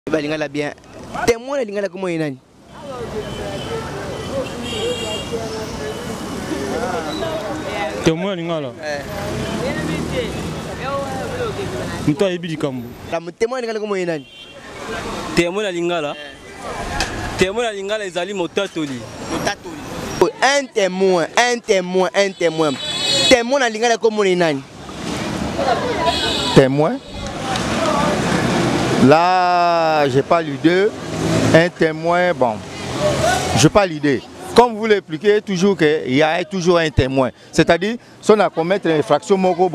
Balingala bien. Témoin la lingala comment inani. Témoin lingala. Mto ibidi kambu. La témoin lingala comment inani. Témoin la lingala. Témoin la lingala ezali motatoli. Motatoli. Un témoin. Témoin la lingala comment inani. Témoin. Là, j'ai pas l'idée. Un témoin, bon, je n'ai pas l'idée. Comme vous l'expliquez, toujours qu'il y a toujours un témoin. C'est-à-dire, si on a commis une infraction,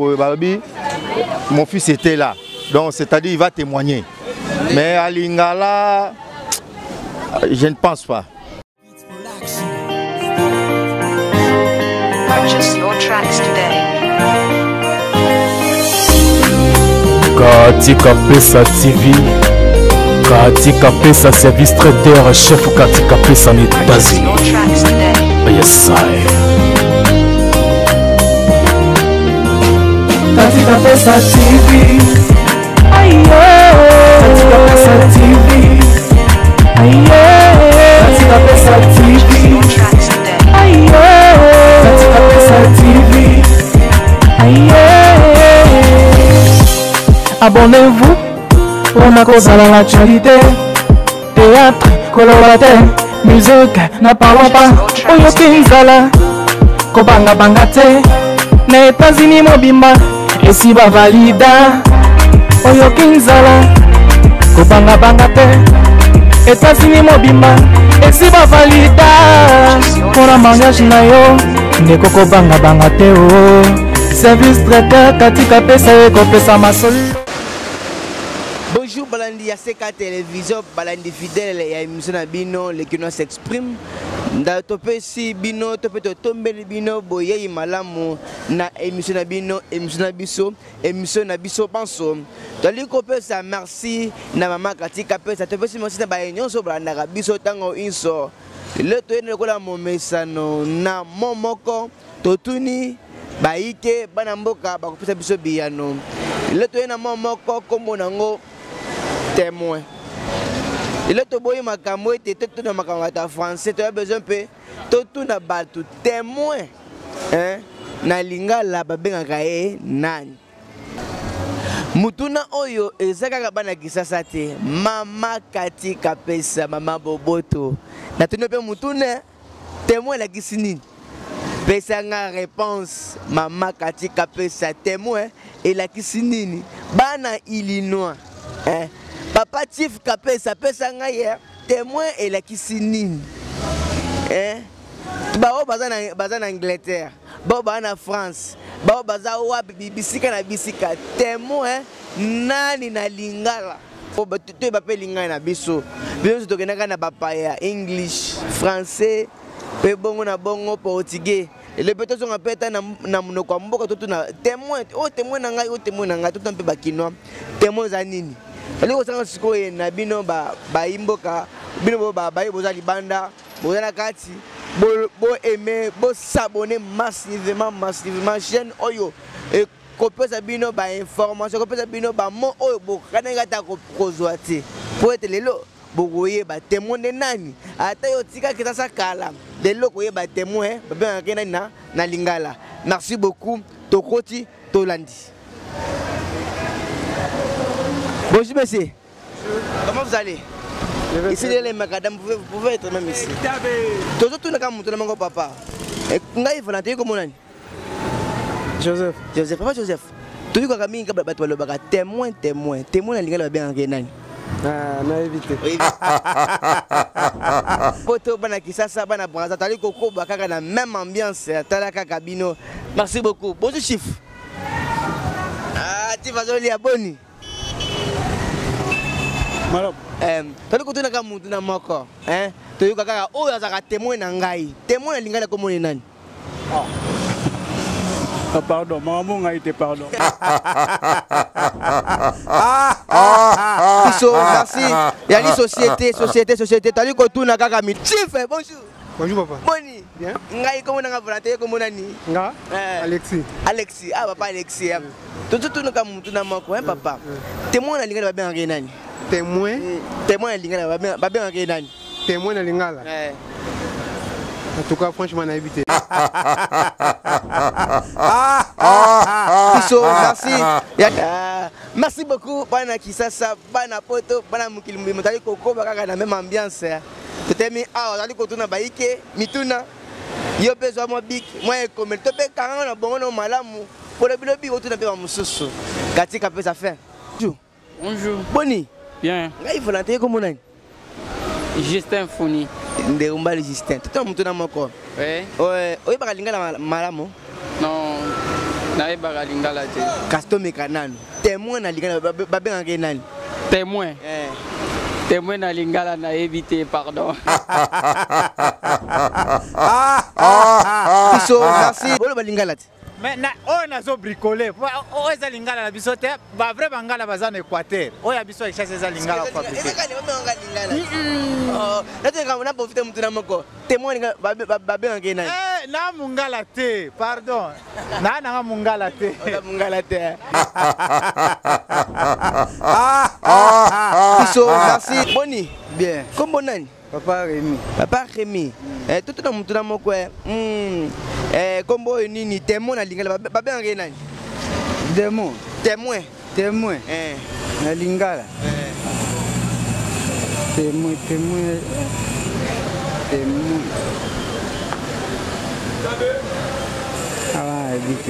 mon fils était là. Donc, c'est-à-dire, il va témoigner. Mais à Lingala, je ne pense pas. Purchase your tracks today. Katika Pesa TV, Katika Pesa Service Trader, chef Katika Pesa en États-Unis. Yes, I. Katika Pesa TV, ayo. Katika Pesa TV, ayo. Katika Pesa TV, ayo. Katika Pesa TV, ayo. Abonnez-vous pour ma cause à l'actualité. Théâtre, colorataire, musique, n'en parlons pas. Oyo Kinzala, Kobanga Bangate, na États-Unis Mobimba, et si ba valida. Oyo Kinzala, Kobanga Bangate, États-Unis Mobimba, et si ba valida. Pour la mariage na yo, ne koko banga bangate oh. Service traiteur, Katika Pesa et Kopesa Masol. Bonjour Balandi Yaseka Télévision, Balandi fidèle et émission Bino, les qui nous s'expriment. Dans topé si Bino, topé to tombe Bino, boye malamu na émission Bino, émission Biso, émission Biso Panso. Tali kopé ça merci na maman Katika Pesa, topé si merci na baignon so Balanda Biso tango inso. Le to ene kola momesano na momoko totuni baike bana mboka bakopesa biso biyano. Le to ene momoko kombo nango témoin. Il est boy makambo et tout na makamata français, tu as besoin peu tout na batu témoin. Hein? Na lingala babenga kae nani. Mutuna oyo ezaka bana kisasa te. Mama Katika Pesa, mama Boboto. Na tune pe mutune témoin la kisini. Pesa nga réponse mama Katika Pesa témoin et la kisini bana Illinois. Hein? Papa Chief Kapesa pesa nga hier témoin et la kisini. Hein? Bao baza na Angleterre, bao baza na France, bao baza wapi bisika na bisika témoin nani na lingala. Oba tuto ba pe lingala na biso. Biso to kenaka na papaya English, français, pe bongo na bongo portugais. Et les petits sont appelés na munoko mboka tout na témoin. Oh témoin na ngai, oh témoin na ngai tout un peu bakinois. Témoin za nini? Aliko sanga sikoye na bino ba imboka bino ba boza libanda boza na kati bo aimer bo s'abonner massivement chaîne oyo et kopesa bino ba information kopesa bino ba mo oyo bo kananga ta kozwa te po ete lelo bokoye ba témoin de nani ata yo tika kitasa kala lelo koye ba témoin ba bien kena na lingala. Merci beaucoup tokoti tolandi. Bonjour monsieur. Comment vous allez? Ici les macadam, vous pouvez être même ici. Tout le monde est mon papa. Et ngai volontaire comme on Joseph. Papa Joseph. Tout le monde est témoin la lingala bien nani. Ah, na éviter. Poto bana kisasa bana braza tali koko bakaka na même ambiance talaka kabino. Merci beaucoup. Bonjour chief. Ah, tu vas aller à Boni. Tali kutuna kama mtu na moko, to yuka kaka oyo azaka témoin na ngai. Témoin na lingala komo ni nani? Ah pardon, maman ngai te pardon. Merci. Yali société. Tali kutuna kaka mi chief, bonjour. Bonjour papa. Boni. Bien. Ngai comment on a volonté comment nani? Nga Alexis. Alexis, ah papa Alexis. Tout comme tout na moko hein papa. Témoin na lingala ba bien nani? Témoin. Témoin na lingala ba bien nani? Témoin na lingala. En tout cas franchement on a évité. Merci. Merci beaucoup bana Kisasa, bana Poto, bana Mukili Mutali Koko baka na même ambiance. Totemi ah on ko tuna baike mituna. Yo besoin mo big, moi comme to pe kanga na bongo no malamu. Pour le bilobi o tuna pe mususu. Katika pesa fin. Bonjour. Boni. Bien. Ngai volonté comme nani? Justin Founi. Nde umbali Justin. Toto mutuna moko. Ouais. Oye baka lingala malamu. Non. Nae baka lingala te. Custom kanano. Témoin na lingala ba bien nani? Témoin. Témoin na lingala na éviter pardon. Merci. Bolo ba lingala. Mais on a zo bricolé. On est lingala la bisote. Ba vrai bangala bazan Équateur. On a biso chasse za lingala fabriqué. Oh, nataka na profiter mtu na moko. Témoin ba bien nani? Na mungala te, pardon. Na mungala te. Mungala te. Merci. Boni. Bien. Comment nani? Papa Rémi. Papa Rémi. Tout na mtu na moko. Kombo nini témoin na lingala ba bien nani? Démon. Témoin. Témoin. Na lingala. Témoin. Ah, évité.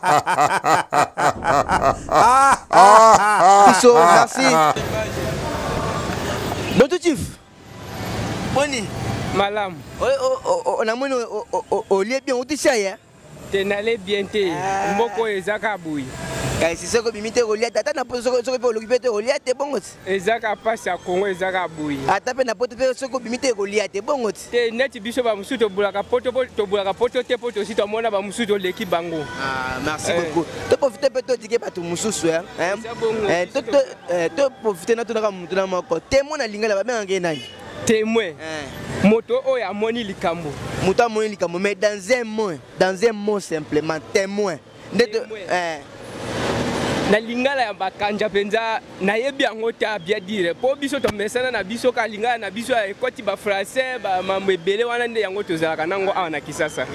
Merci. Bon tout chief. Boni. Malam. On a mono au lieu bien au tisaya. Tenale bien te. Mboko ezaka bui. Kai si soko bimite rolia tata na po soko pe olokipe te rolia te bongot. Ezaka pasi ya Congo ezaka bui. Ata pe na poto pe soko bimite rolia te bongot. Te neti biso ba musuto bulaka poto te poto si to mona ba musuto leki bango. Ah merci beaucoup. To profiter pe to dike bato mususu hein. To profiter na to na mutu na moko. Témoin na lingala ba benga nani? Témoin. Moto oya moni likambo. Moto moni likambo mais dans un mot simplement témoin. Na lingala ya bakanja penza na yebi yango ta bien dire po biso to mesana na biso ka lingala na biso ya ekoti ba français ba mambo ebele wana nde yango tozalaka nango awa na Kisasa.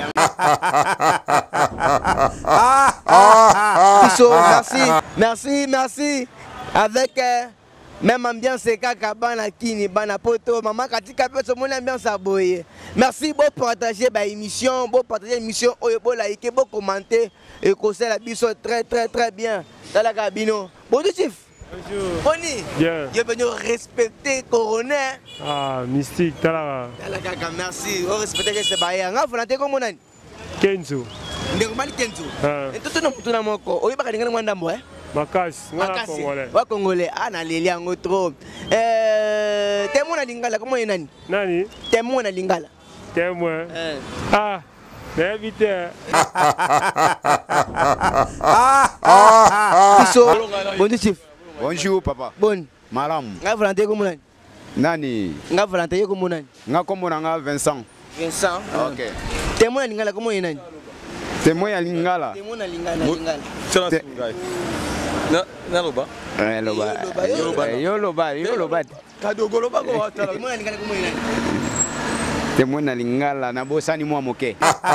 Merci avec même ambiance kaka bana kini bana poto maman katika peso mon ambiance aboye. Merci beau partager ba émission, beau partager émission oyo beau liker, beau commenter et conseiller la biso très bien dans la cabine. Bon chief. Bonjour. Boni. Bien. Je venu respecter coroner. Ah, mystique tala. Tala kaka merci. On respecter que c'est baïa. Nga volonté comme nani? Kenzo. Ndeko mali Kenzo. Et tout na mutuna moko. Oyo baka ngana mwanda mbo Makasi, ngana Congolais. Wa Congolais, na leli yango trop. Témoin na lingala comment nani? Nani? Témoin na lingala. Témoin. Ah, éviter. Bonjour chief. Bonjour papa. Bon. Malam. Nga volonté comme nani? Nani? Nga volonté comme nani? Nga comme nga Vincent. Vincent. OK. Témoin na lingala comment nani? Témoin ya lingala. Témoin na lingala. Naloba. Yoloba. Kadogo loba ko watala. Témoin na lingala comment nani? Témoin na lingala na bosani mwa moke.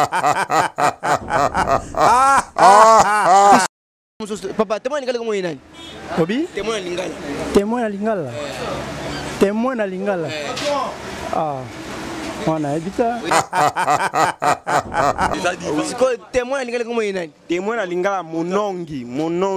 Papa, témoin na lingala comment nani? Obi? Témoin na lingala. Témoin na lingala. Témoin na lingala. Ah. On a évité. Témoin na lingala comment nani? Témoin na lingala monongi.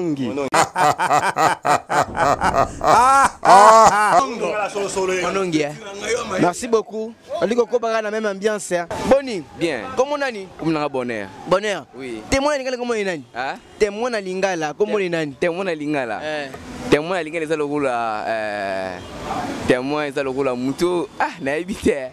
Monongi. Merci beaucoup. On dit qu'on va la même ambiance. Boni. Bien. Comment nani? Comme na bonheur. Bonheur. Oui. Témoin na lingala comment nani? Hein? Témoin na lingala comment nani? Témoin na lingala. Témoin na lingala ezalo kula témoin ezalo kula mutu na éviter.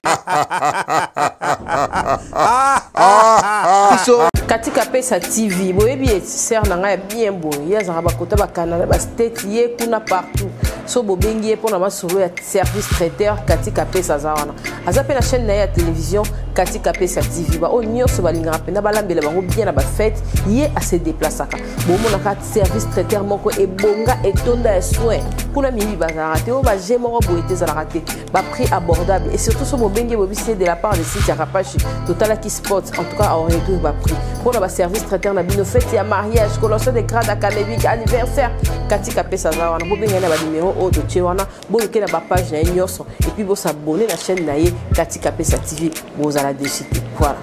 Katika Pesa TV, boyebi ser nanga ya bien boye, ya zanga bakota ba Canada, ba state ye kuna partout. So bobengi ye pona masolo ya service traiteur Katika Pesa zawana. Aza pe na chaîne na ya télévision katika pesa TV ba onyo so balinga pena balambela bango bien na ba fête yé à se déplacer bomo na carte service traiteur moko ebonga etonda soin kuna mibi bazara te o ba jemo boete za la raté ba prix abordable et surtout so bobenge bobisi de la part de site ya Rapachi Total qui Sport en tout cas on retrouve ba prix pour la service traiteur na bino fête ya mariage collection de grade académique anniversaire katika pesa za wana bobenga na ba numéro o de chewana boyoke na ba page na nyoso et puis bo s'abonner la chaîne naie katika pesa TV vous allez décider voilà.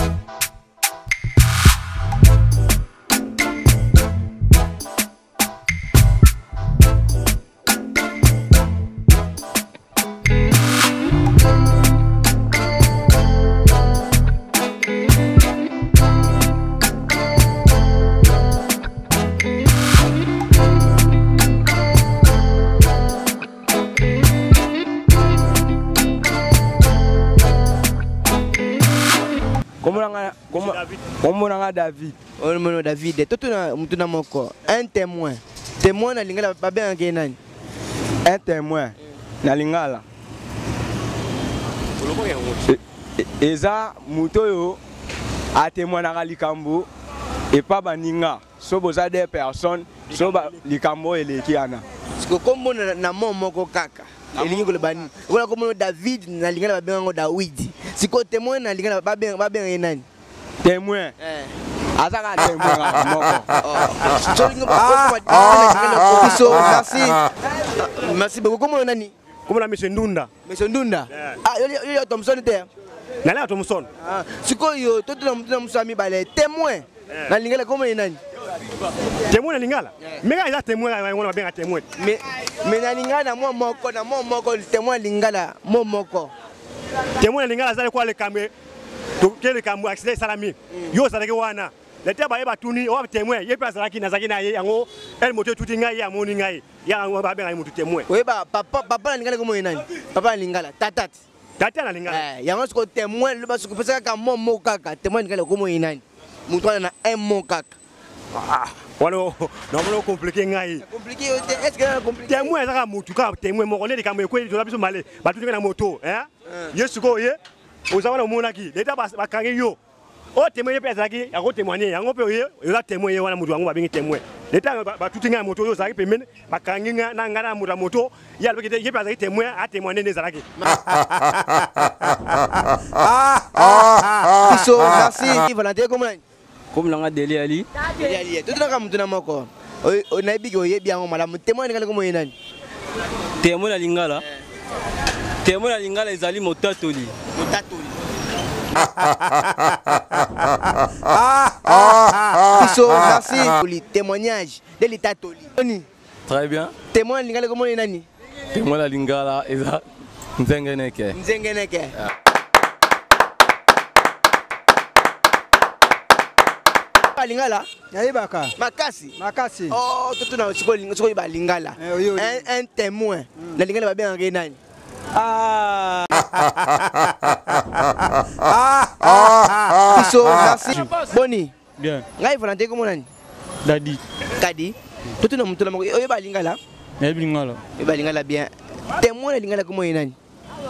David. On David. Tout na moko. Un témoin. Témoin na lingala ba bien nani. Un témoin na lingala. Eza mutoyo a témoin na likambo et pas baninga. So boza des personnes so ba likambo elekiana. Parce que comme na moko kaka. Elingi ko le bani. Wala comme David na lingala ba bien David. Si ko témoin na lingala ba bien nani. Témoin. Azaka témoin merci beaucoup. Comment on a ni? Comment on a monsieur Ndunda? Monsieur Ndunda. Ah, yo Thompson était. Nala Thompson. Ah, siko yo tout na musami balé témoin. Na lingala comment on a ni? Témoin na lingala. Mais il a témoin on va bien témoin. Mais na lingala moi moko témoin lingala moi moko. Témoin na lingala ça quoi le camé? Quel camé accident salami. Yo ça que wana. Les terres baye batuni o témoin ye place la ki na zaki na ye yango el moto tuti ngai ya moni ngai ya ngo ba benga mutu témoin oui ba papa lingala ko moyena papa lingala tata na lingala yango ko témoin le ba ko pesa ka momo kaka témoin lingala ko moyena mutu na un mot kaka wala non compliqué ngai compliqué est-ce que compliqué témoin ça ka mutu ka témoin mo le ka mo ko to biso malé batuti na moto yesu ko ye ozawana monaki leta ba kangi yo. Oh témoin pesa qui a témoigner yango pe yo la témoin wana mutu wango ba bingi témoin leta ba tutinga moto yo zaki pemene ba kanginga na ngana mutu moto ya ba ye pesa qui témoin a témoigner ne zalaki so merci Valentin comme langa Deli Ali tout na mutu na moko o na bigi o ye bien o mala témoin ngala ko moyena témoin na lingala témoin na lingala ezali motatoli merci pour le témoignage de l'état toli. Très bien. Témoin lingala comment est nani? Témoin la lingala eza nzengeneke. Nzengeneke. Lingala yayibaka makasi oh tout na siko ba lingala un témoin la lingala ba bien nani? Merci. Boni. Bien. Ngai Valentin comment nani? Dadi. Kadi. Tout na mutu la moko oyo ba lingala. Lingala. Ba lingala bien. Témoin lingala comment est nani?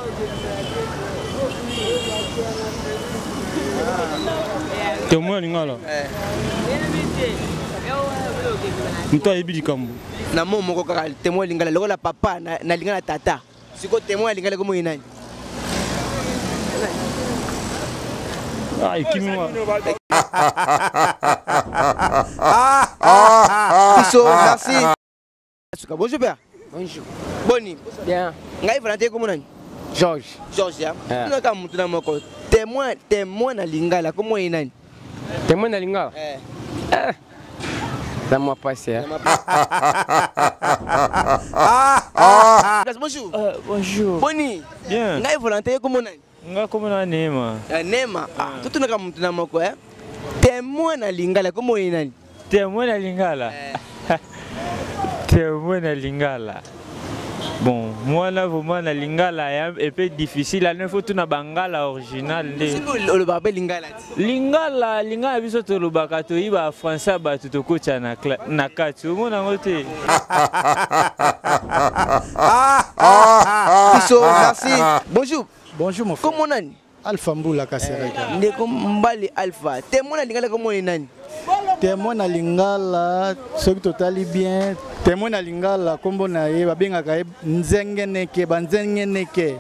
Témoin lingala. Mutu ayebi likambo. Na moko kaka témoin lingala lokola papa na lingala tata. Siko témoin lingala comment est nani? Ah, ekimwa. Merci. Bonjour père. Bonjour. Boni. Bien. Ngai Valentin comment nani? Georges. Georges ya. Tuna ka mutu na moko. Témoin na lingala comment est nani? Témoin na lingala. Ça m'a passé. Bonjour. Bonjour. Boni. Bien. Ngai Valentin comment nani? Nga como na Nema. Nema. Tout na ka mutu na moko témoin na lingala comment est nani? Témoin na lingala. Témoin na lingala. Bon, moi là vraiment na lingala est un peu difficile. Il faut tout na bangala original. Le barbe lingala. Lingala biso to lo bakato iba français ba to kocha na kati. Mo na ngote. Merci. Bonjour. Bonjour mon frère. Comment nani? Alpha Mbula Kasereka. Ndeko Mbali Alpha. Témoin na lingala comme nani? Témoin na lingala, ce qui totali bien. Témoin na lingala kombo na ye babengaka ye nzengeneke, banzengeneke.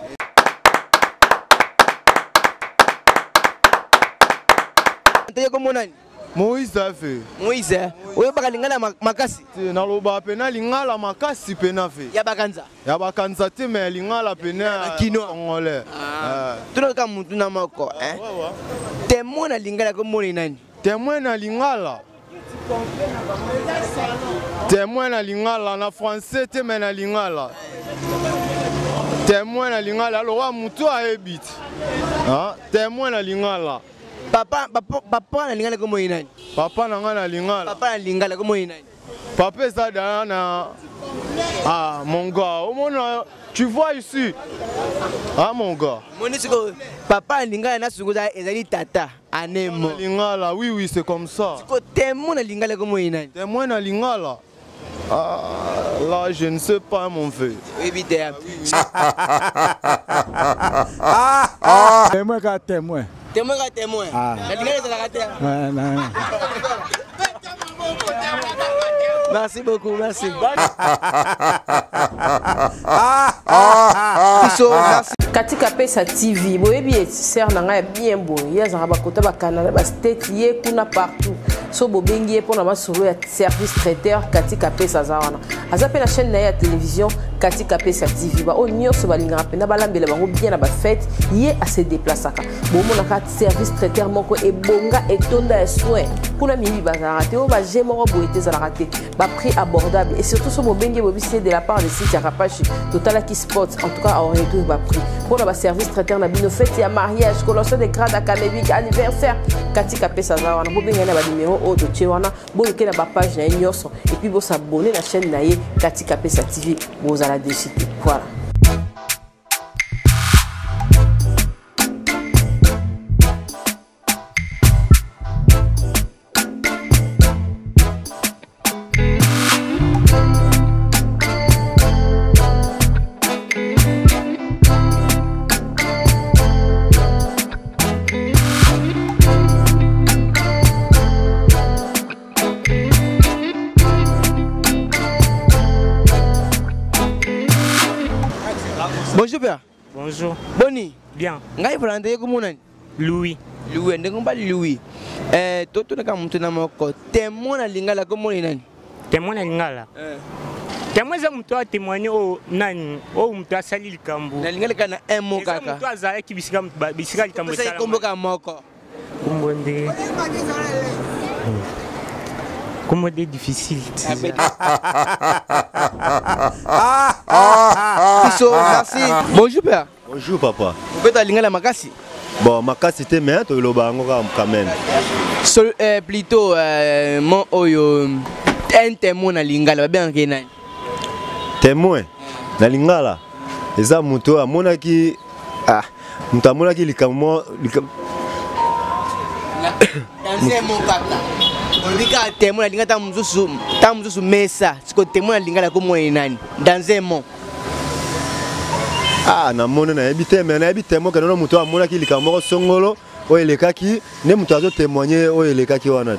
Teye comme nani? Moïse a fait. Moïse, oyo baka lingala makasi. Na loba pena lingala makasi pena fait. Ya bakanza. Ya bakanza te mais lingala pena congolais. Tuno ka mutu na moko, hein? Témoin na lingala comme nani? Témoin na lingala. Témoin na lingala na français te mais na lingala. Témoin na lingala lo wa mutu a ebit. Hein? Témoin na lingala. Papa na lingala comme nani? Papa na ngana lingala. Papa na lingala comme nani? Papa ça na mon gars, tu vois ici. Ah mon gars. Papa na lingala na sunguza ezali tata anemo. Lingala, oui c'est comme ça. Témoin na lingala comme nani? Témoin na lingala. Là je ne sais pas mon feu. Témoin ka témoin. Témoin ka témoin. La lingala c'est la rater. Merci beaucoup, merci. Katika Pesa TV, boyebi ser nanga bien bon. Ya zanga bakota ba Canada ba state ye kuna partout. So bobengi e pona masolo ya service traiteur Katika Pesa zawana. Azape la chaîne na ya télévision Katika Pesa TV ba onyo so balinga pena balambela bango bien na ba fête ye a se déplaçaka. Bomo na ka service traiteur moko e bonga e tonda e soin. Kuna mibi bazara te o ba jemoro boete za raté. Ba prix abordable et surtout so bobengi bobisi de la part de site Rapachi Total qui Sports en tout cas on retrouve ba prix. Pour le service traiteur na bino fête ya mariage, colossal de grade académique, anniversaire Katika Pesa zawana. Bobenga na ba numéro o de Chewana, boke na ba page na nyoso et puis bo s'abonner la chaîne na ye Katika Pesa TV, bo za la déciter. Voilà. Bonjour père. Bonjour. Boni. Bien. Ngai volante ko monani? Louis. Louis ndenge mbali Louis. Toto na kamuntu na moko. Témoin na lingala ko moni nani? Témoin na lingala. Témoin za mtu a témoigner o nani? O mtu asali likambo. Na lingala kana emo kaka. Mtu azala ki bisika likambo sala. Sai komboka moko. Kumbonde. Comment c'est difficile. Merci. Bonjour père. Bonjour papa. Vous faites la lingala makasi? Bon, makasi te mais to loba ngora quand même. Plutôt mon oyo un témoin na lingala bien que nani? Témoin na lingala. Eza muto amonaki muto amonaki likamo dans mon kaka. On dit que témoin linga ta muzusu mesa siko témoin lingala ko mo nani dans un monde. Na mona na ebite mais na ebite mo kana muto amona ki likamo songolo o elekaki ne muto azo témoigner o elekaki wana.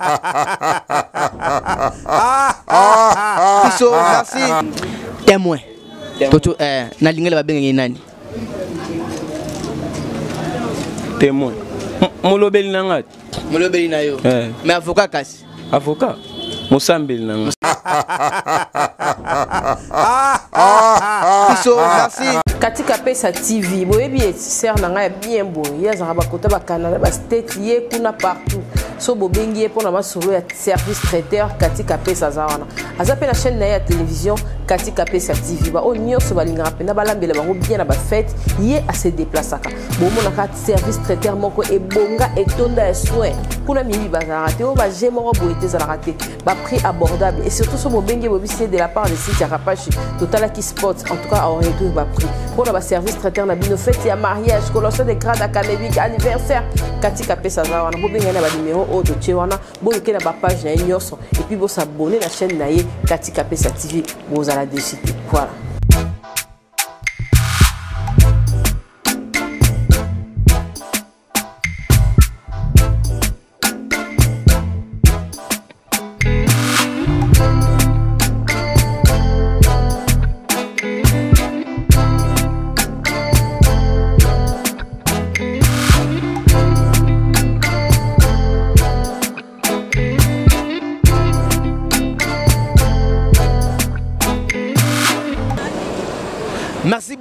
Merci. Témoin. Toto na lingala ba benga nani? Témoin. Molobeli nanga. Molobeli na yo. Mais avocat kasi. Avocat. Mosambeli nanga. Merci. Katika Pesa TV, boyebi ser nanga bien bon. Ya zanga bakota ba Canada ba state ye kuna partout. So bobengi e pona masolo ya service traiteur Katika Pesa zawana. Azape la chaîne na ya télévision Katika Pesa TV ba onyo so balinga pena balambela bango bien na ba fête ye a se déplaçaka. Bomo na ka service traiteur moko e bonga e tonda e soin. Kuna mibi bazara te o ba jemoro boete za raté. Ba prix abordable et surtout so bobengi bobisi de la part de site Rapachi Total qui Sports en tout cas on retrouve ba prix. Pour le service traiteur na bino fête ya mariage, colossal de grade académique, anniversaire Katika Pesa zawana. Bobenga na ba numéro o de Chewana, boke na ba page na nyoso et puis bo s'abonner la chaîne na ye Katika Pesa TV, bo za la déciter. Voilà.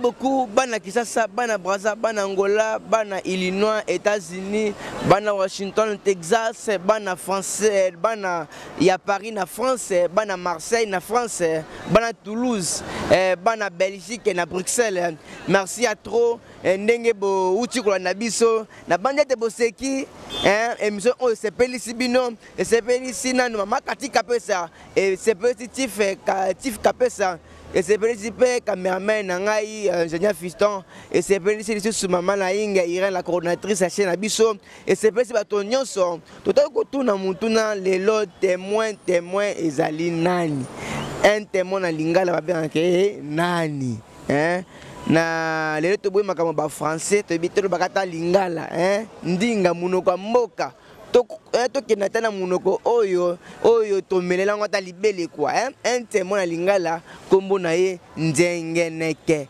beaucoup bana Kisasa, bana Brazza, bana Angola, bana Illinois, États-Unis, bana Washington, Texas, bana français, bana ya Paris na France, bana Marseille na France, bana Toulouse, bana Belgique na Bruxelles. Merci à trop. Ndenge bo uti ko na biso na bandete boseki émission o sepeli sibino et sepeli sina no mama katika pesa et sepeli tif kapesa et sepeli sipe cameraman na ngai ingénieur Fiston et sepeli si maman na inga Irène la coordinatrice chaîne na biso et sepeli si bato nyonso toto ko tuna mutuna lelo témoin ezali nani un témoin na lingala ba ke nani na lelo to boy makamo ba français to bitelo bakata lingala ndinga munoko mboka to kenata na munoko oyo to melela ngata libele kwa un témoin na lingala kombo na ye nzengeneke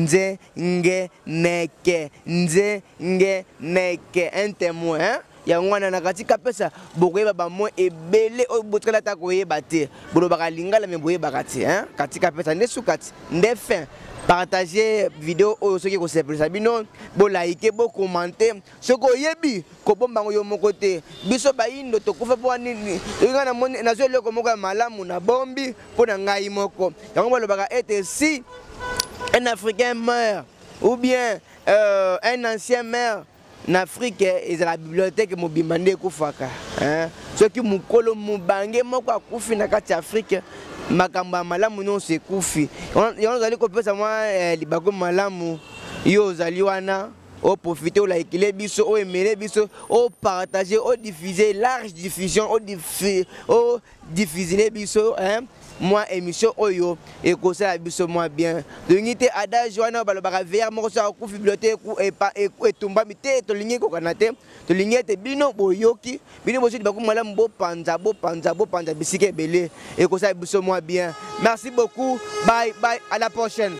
un témoin ya ngwana na katika pesa bokoyeba ba mo ebele o botkala ta koyeba te bolo baka lingala me boyeba kati katika pesa ndesukati ndefin partager vidéo au ceux qui conseillent ça bino bo liker bo commenter ce ko yebi ko bomba yo mokote biso ba indo to kufa bo nini ngana moni na zo le ko moka malamu na bombi pona ngai moko yango ba lo baka être si un africain meurt ou bien un ancien maire en Afrique et la bibliothèque mobimande kufaka ceux qui mukolo mubange moko akufi na kati Afrique makamba malamu non se kufi yon zali ko pesa moi libako malamu yo zali wana o profiter o la équilibre biso o aimer biso o partager o diffuser large diffusion o diffuser biso moi émission oyo et ko ça biso moi bien l'unité adage wana balobaka vers moko sa ku bibliothèque et tumba mité to lingi ko kanate to lingi te bino boyoki bino bosi bako malamu bo panza bisike belé et ko ça biso moi bien. Merci beaucoup, bye à la prochaine.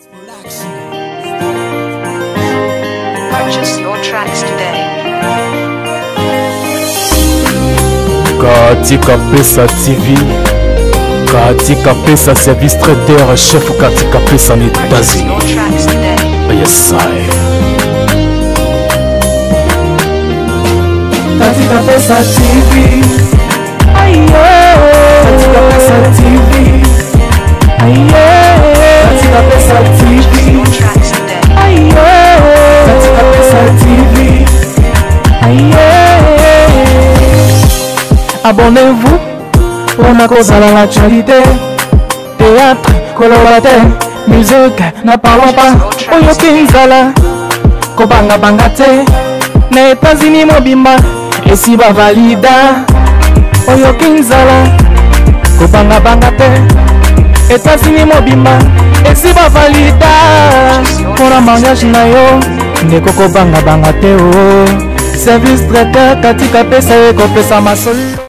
Purchase your tracks today. Katika Pesa TV, Katika Pesa service traiteur chef Katika Pesa en États-Unis. Yes, I. Katika Pesa TV, aye. Katika Pesa TV, aye. Katika Pesa TV, aye. Katika Pesa TV, aye. Abonnez-vous pour ma cause à l'actualité. Théâtre, collaborateur, musique, n'a parlons pas. Oyo Kinzala, Kobanga Bangate, na États-Unis mobimba, et si ba valida. Oyo Kinzala, Kobanga Bangate, États-Unis mobimba, et si ba valida. Pour la mariage na yo, ndeko Kobanga Bangate o. Service traiteur Katika Pesa eko pesa masolo.